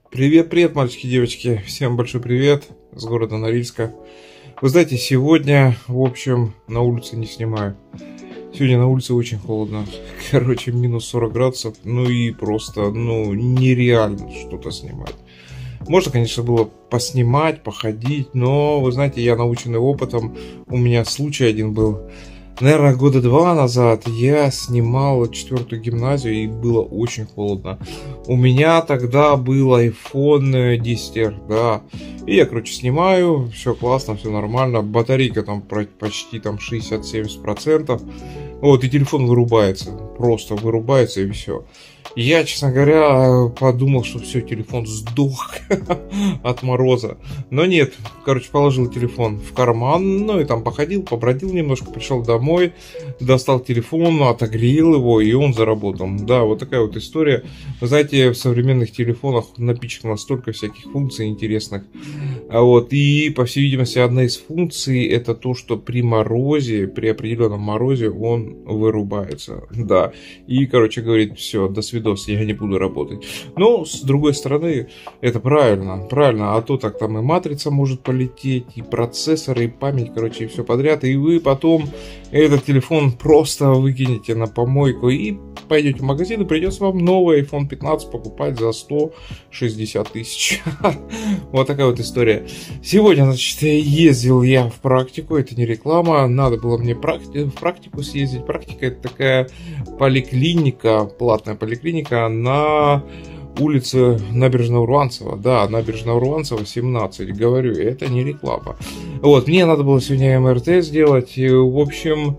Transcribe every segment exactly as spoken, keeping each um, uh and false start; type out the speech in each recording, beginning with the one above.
Привет, привет, мальчики и девочки. Всем большой привет с города Норильска. Вы знаете, сегодня, в общем, на улице не снимаю. Сегодня на улице очень холодно. Короче, минус сорок градусов. Ну и просто, ну, нереально что-то снимать. Можно, конечно, было поснимать, походить, но, вы знаете, я наученный опытом. У меня случай один был. Наверное, года два назад я снимал четвертую гимназию, и было очень холодно. У меня тогда был айфон десять эр, да. И я, короче, снимаю, все классно, все нормально. Батарейка там почти там шестьдесят-семьдесят процентов. Вот, и телефон вырубается. Просто вырубается, и все. Я, честно говоря, подумал, что все, телефон сдох от мороза. Но нет, короче, положил телефон в карман, ну и там походил, побродил немножко, пришел домой, достал телефон, отогрел его, и он заработал. Да, вот такая вот история. Вы знаете, в современных телефонах напичкано столько всяких функций интересных. Вот, и, по всей видимости, одна из функций — это то, что при морозе, при определенном морозе он вырубается. Да, и, короче, говорит, все, до свидос, я не буду работать. Но, с другой стороны, это правильно, правильно, а то так там и матрица может полететь, и процессор, и память, короче, и все подряд, и вы потом этот телефон просто выкинете на помойку и пойдете в магазин, и придется вам новый айфон пятнадцать покупать за сто шестьдесят тысяч. Вот такая вот история. Сегодня, значит, ездил я в практику, это не реклама, надо было мне в практику съездить. Практика — это такая поликлиника, платная поликлиника на улице Набережного Руанцева. Да, Набережного Руанцева, семнадцать. Говорю, это не реклама. Вот, мне надо было сегодня эм эр тэ сделать. И, в общем,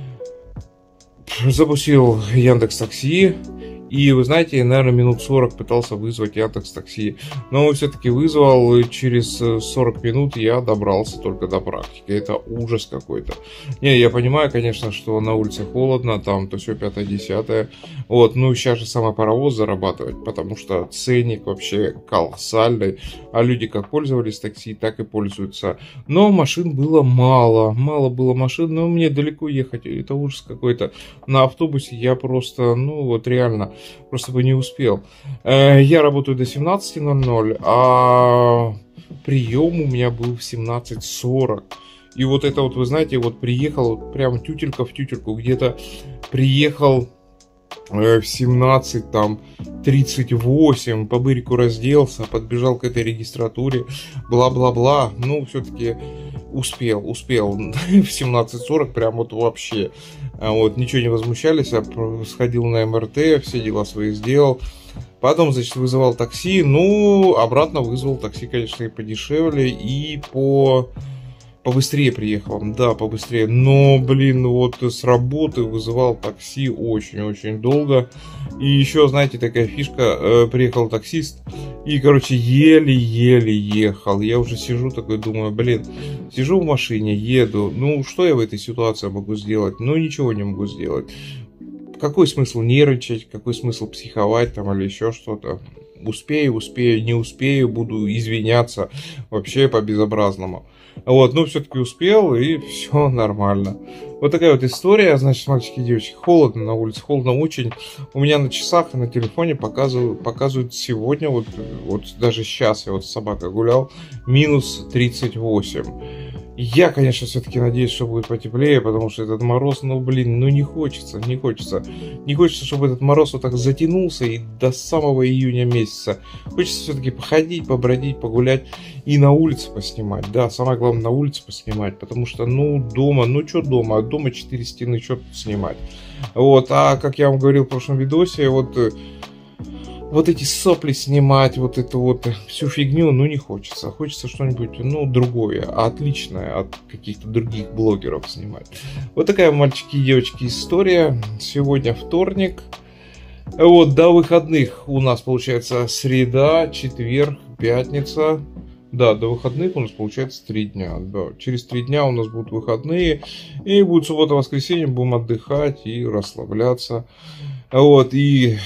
запустил Яндекс.Такси. И, вы знаете, наверное, минут сорок пытался вызвать Яндекс.Такси. Но все-таки вызвал, и через сорок минут я добрался только до практики. Это ужас какой-то. Не, я понимаю, конечно, что на улице холодно, там то все пятое-десятое. Вот, ну сейчас же самое паровоз зарабатывать, потому что ценник вообще колоссальный. А люди как пользовались такси, так и пользуются. Но машин было мало. Мало было машин, но мне далеко ехать. Это ужас какой-то. На автобусе я просто, ну вот реально... Просто бы не успел. Я работаю до семнадцати ноль-ноль, а прием у меня был в семнадцать сорок. И вот это вот, вы знаете, вот приехал прям тютелька в тютельку. Где-то приехал в семнадцать там тридцать восемь, по бырику разделся, подбежал к этой регистратуре, бла-бла-бла. Ну, все-таки успел, успел в семнадцать сорок, прям вот вообще. Вот, ничего не возмущались, я сходил на эм эр тэ, все дела свои сделал. Потом, значит, вызывал такси, ну, обратно вызвал такси, конечно, и подешевле, и по... побыстрее приехал, да, побыстрее. Но, блин, вот с работы вызывал такси очень-очень долго. И еще, знаете, такая фишка, э, приехал таксист и, короче, еле-еле ехал. Я уже сижу такой, думаю, блин, сижу в машине, еду. Ну, что я в этой ситуации могу сделать? Ну, ничего не могу сделать. Какой смысл нервничать, какой смысл психовать там или еще что-то? Успею, успею, не успею, буду извиняться вообще по-безобразному. Вот, но все-таки успел, и все нормально. Вот такая вот история, значит, мальчики и девочки, холодно на улице, холодно очень. У меня на часах и на телефоне показывают, показывают сегодня, вот, вот даже сейчас я вот с собакой гулял, минус тридцать восемь. Я, конечно, все-таки надеюсь, что будет потеплее, потому что этот мороз, ну, блин, ну не хочется, не хочется. Не хочется, чтобы этот мороз вот так затянулся и до самого июня месяца. Хочется все-таки походить, побродить, погулять и на улице поснимать. Да, самое главное, на улице поснимать, потому что, ну, дома, ну, что дома, дома четыре стены, что тут снимать. Вот, а, как я вам говорил в прошлом видосе, вот... Вот эти сопли снимать, вот эту вот всю фигню, ну не хочется. Хочется что-нибудь, ну, другое, отличное от каких-то других блогеров снимать. Вот такая, мальчики и девочки, история. Сегодня вторник. Вот, до выходных у нас получается среда, четверг, пятница. Да, до выходных у нас получается три дня. Да. Через три дня у нас будут выходные. И будет суббота-воскресенье, будем отдыхать и расслабляться. Вот, и...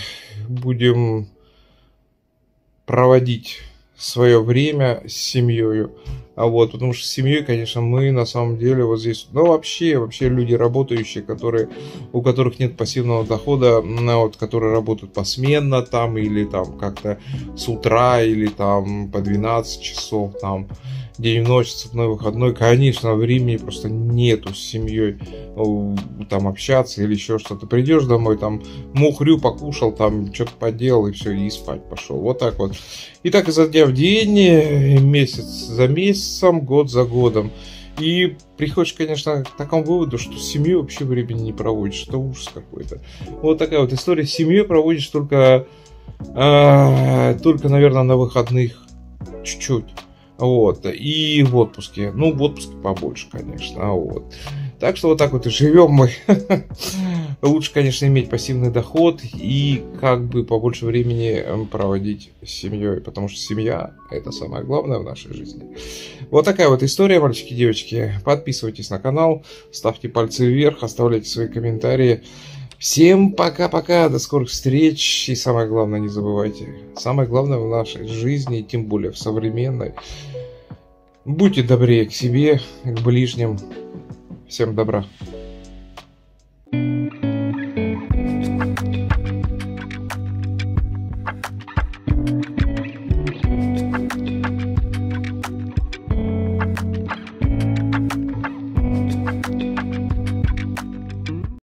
будем проводить свое время с семьей. А вот, потому что с семьей, конечно, мы на самом деле вот здесь, ну вообще, вообще люди работающие, которые, у которых нет пассивного дохода, ну, вот, которые работают посменно там, или там как-то с утра, или там по двенадцать часов, там, день и ночь, цепной выходной, конечно, времени просто нету с семьей там общаться или еще что-то. Придешь домой, там мухрю покушал, там что-то поделал и все, и спать пошел. Вот так вот. И так изо дня в день, месяц за месяцем, год за годом. И приходишь, конечно, к такому выводу, что с семьей вообще времени не проводишь. Это ужас какой-то. Вот такая вот история. С семьей проводишь только, э, только, наверное, на выходных чуть-чуть. Вот. И в отпуске. Ну, в отпуске побольше, конечно. Вот. Так что вот так вот и живем мы. Лучше, конечно, иметь пассивный доход и как бы побольше времени проводить с семьей, потому что семья – это самое главное в нашей жизни. Вот такая вот история, мальчики и девочки. Подписывайтесь на канал, ставьте пальцы вверх, оставляйте свои комментарии. Всем пока-пока, до скорых встреч. И самое главное, не забывайте, самое главное в нашей жизни, тем более в современной, будьте добрее к себе, к ближним. Всем добра.